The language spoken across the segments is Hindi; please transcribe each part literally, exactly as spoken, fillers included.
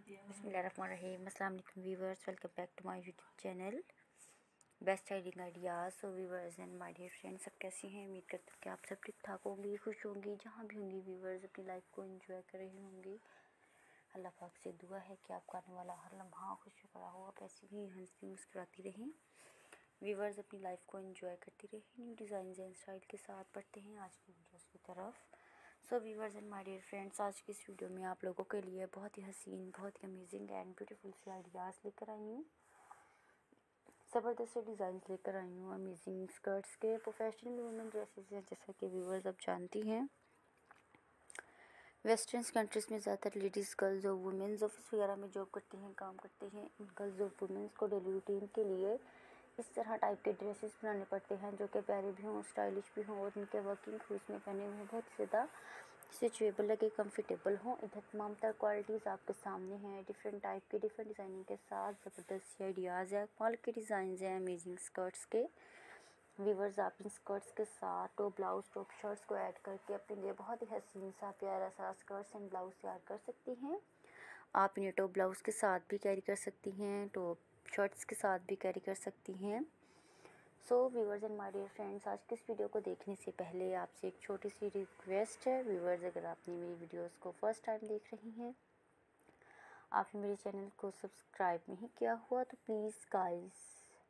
बिस्मिल्लाहिर्रहमानिर्रहीम। अस्सलाम वालेकुम viewers, welcome back to my YouTube channel best styling ideas. So viewers and my dear friends, सब कैसी हैं? उम्मीद करते हैं कि आप सब ठीक ठाक होंगी, खुश होंगी, जहाँ भी होंगी व्यूवर्स अपनी लाइफ को एंजॉय कर रही होंगी। अल्लाह पाक से दुआ है कि आपका आने वाला हर लम्हा खुशी भरा हो, आप ऐसी ही हंसती मुस्कुराती रहें व्यूवर्स, अपनी लाइफ को एंजॉय करती रहें। न्यू डिज़ाइन एंड स्टाइल के साथ बढ़ते हैं आज की वीडियोस की तरफ। So viewers and my dear friends, आज की इस वीडियो में आप लोगों के लिए बहुत ही हसीन, बहुत ही अमेजिंग एंड ब्यूटीफुल से आइडियाज़ लेकर आई हूँ। ज़बरदस्त से डिज़ाइन लेकर आई हूँ अमेजिंग स्कर्ट्स के, प्रोफेशनल वुमेन ड्रेसेस हैं। जैसा कि व्यूवर्स आप जानती हैं, वेस्टर्न कंट्रीज़ में ज़्यादातर लेडीज़, गर्ल्स और वुमेन्स ऑफिस वगैरह में जॉब करती हैं, काम करती हैं। गर्ल्स और वुमेन्स को डेली रूटीन के लिए इस तरह टाइप के ड्रेसेस बनाने पड़ते हैं जो कि प्यारे भी हों, स्टाइलिश भी हों और इनके वर्किंग क्रूज में पहने हुए बहुत ज़्यादा स्ट्रेचेबल लगे, कंफर्टेबल हों। इधर तमाम तर क्वालिटीज़ आपके सामने हैं, डिफरेंट टाइप के, डिफरेंट डिज़ाइनिंग के साथ ज़बरदस्त आइडियाज़ है, कमाल के डिज़ाइन हैं अमेजिंग स्कर्ट्स के। व्यूवर्स, आप इन स्कर्ट्स के साथ टॉप ब्लाउज, टॉप शर्ट्स को ऐड करके अपने लिए बहुत ही हसीन सा प्यारा सा स्कर्ट्स एंड ब्लाउज तैयार कर सकती हैं। आप इन्हें टॉप ब्लाउज के साथ भी कैरी कर सकती हैं, टॉप शर्ट्स के साथ भी कैरी कर सकती हैं। So viewers and my dear friends, आज के इस वीडियो को देखने से पहले आपसे एक छोटी सी रिक्वेस्ट है व्यूवर्स, अगर आपने मेरी वीडियोस को फर्स्ट टाइम देख रही हैं, आपने मेरे चैनल को सब्सक्राइब नहीं किया हुआ तो प्लीज़ गाइस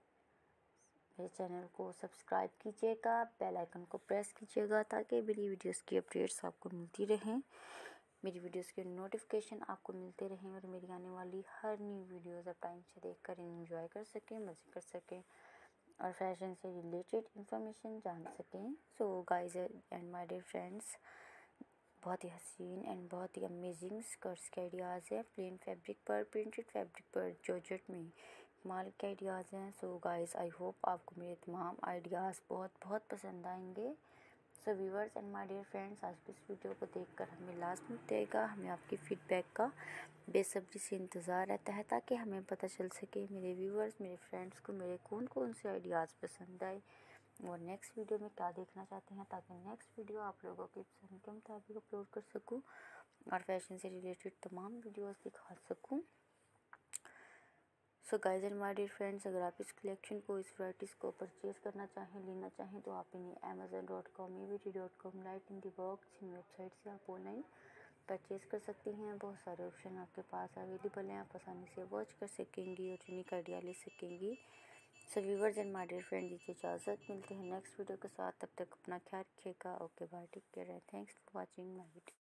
मेरे चैनल को सब्सक्राइब कीजिएगा, बेल आइकन को प्रेस कीजिएगा ताकि मेरी वीडियोस की अपडेट्स आपको मिलती रहें, मेरी वीडियोस के नोटिफिकेशन आपको मिलते रहें और मेरी आने वाली हर न्यू वीडियोस आप टाइम से देखकर एंजॉय कर सकें, मज़े कर सकें और फैशन से रिलेटेड इंफॉर्मेशन जान सकें। So guys and my dear friends, बहुत ही हसीन एंड बहुत ही अमेजिंग स्कर्ट्स के आइडियाज़ हैं, प्लेन फैब्रिक पर, प्रिंटेड फैब्रिक पर, जॉर्जेट में कमाल के आइडियाज़ हैं। सो गाइस, आई होप आपको मेरे तमाम आइडियाज़ बहुत बहुत पसंद आएंगे। So viewers and my dear friends, आज की इस वीडियो को देखकर हमें लाजमी देगा, हमें आपकी फ़ीडबैक का बेसब्री से इंतज़ार रहता है ताकि हमें पता चल सके मेरे व्यूवर्स, मेरे फ्रेंड्स को मेरे कौन कौन से आइडियाज़ पसंद आए और नेक्स्ट वीडियो में क्या देखना चाहते हैं, ताकि नेक्स्ट वीडियो आप लोगों की पसंद के मुताबिक अपलोड कर सकूं और फैशन से रिलेटेड तमाम वीडियोस दिखा सकूं। So guys and my dear friends, अगर आप इस कलेक्शन को, इस वैराइटीज़ को परचेज़ करना चाहें, लेना चाहें तो आप इन्हें Amazon dot com, E V T dot com, light in the box, इन वेबसाइट से आप ऑनलाइन परचेज़ कर सकती हैं। बहुत सारे ऑप्शन आपके पास अवेलेबल हैं, आप आसानी से वॉच कर सकेंगी और यूनिक आइडिया ले सकेंगी। So viewers and my dear friend, दीजिए इजाज़त, मिलते हैं नेक्स्ट वीडियो के साथ, तब तक अपना ख्याल रखिएगा। Okay bye, take care and thanks for watching my video.